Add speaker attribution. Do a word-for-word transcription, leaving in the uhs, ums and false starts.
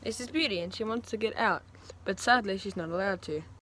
Speaker 1: This is Beauty and she wants to get out, but sadly she's not allowed to.